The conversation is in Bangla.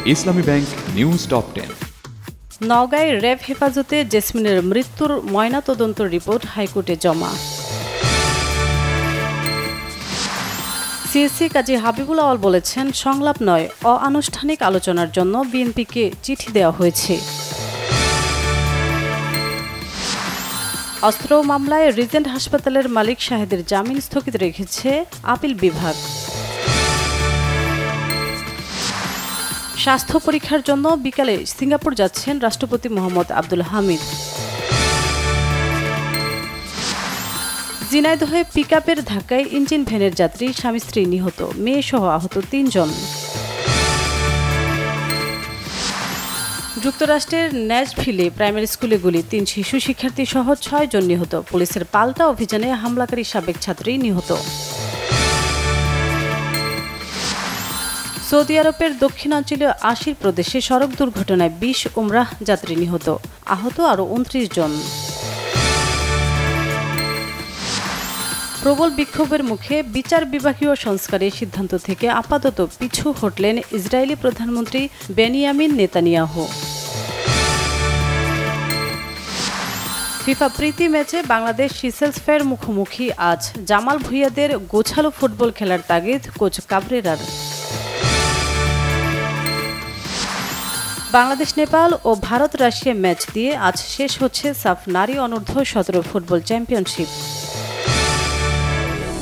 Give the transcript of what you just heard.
ইসলামী ব্যাংক নিউজ টপ 10। নওগাঁয় র্যাব হেফাজতে জেসমিনের মৃত্যুর ময়নাতদন্ত রিপোর্ট হাইকোর্টে জমা। সিএসসি কাজী হাবিবুল আওয়াল বলেছেন, সংলাপ নয়, অআনুষ্ঠানিক আলোচনার জন্য বিএনপিকে চিঠি দেওয়া হয়েছে। অস্ত্র মামলায় রিজেন্ট হাসপাতালের মালিক শাহেদের জামিন স্থগিত রেখেছে আপিল বিভাগ। স্বাস্থ্য পরীক্ষার জন্য বিকালে সিঙ্গাপুর যাচ্ছেন রাষ্ট্রপতি মোহাম্মদ আব্দুল হামিদ। ঝিনাইদহে পিকআপের ধাক্কায় ইঞ্জিন ভ্যানের যাত্রী স্বামী স্ত্রী নিহত, মেয়েসহ আহত 3 জন। যুক্তরাষ্ট্রের ন্যাশভিলে প্রাইমারি স্কুলে গুলি, 3 শিশু শিক্ষার্থী সহ 6 জন নিহত। পুলিশের পাল্টা অভিযানে হামলাকারী সাবেক ছাত্রী নিহত। সৌদি আরবের দক্ষিণাঞ্চলীয় আশির প্রদেশে সড়ক দুর্ঘটনায় 20 উমরাহ যাত্রী নিহত, আহত আরও 29 জন। প্রবল বিক্ষোভের মুখে বিচার বিভাগীয় সংস্কারের সিদ্ধান্ত থেকে আপাতত পিছু হটলেন ইসরায়েলি প্রধানমন্ত্রী বেনিয়ামিন নেতানিয়াহু। ফিফা প্রীতি ম্যাচে বাংলাদেশ সিসেলসের মুখোমুখি আজ। জামাল ভুঁইয়াদের গোছালো ফুটবল খেলার তাগিদ কোচ কাবরেরার। বাংলাদেশ নেপাল ও ভারত রাশিয়া ম্যাচ দিয়ে আজ শেষ হচ্ছে সাফ নারী অনূর্ধ্ব 17 ফুটবল চ্যাম্পিয়নশিপ।